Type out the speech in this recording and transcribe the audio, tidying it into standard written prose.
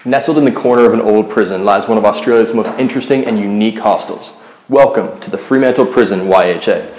Nestled in the corner of an old prison lies one of Australia's most interesting and unique hostels. Welcome to the Fremantle Prison YHA.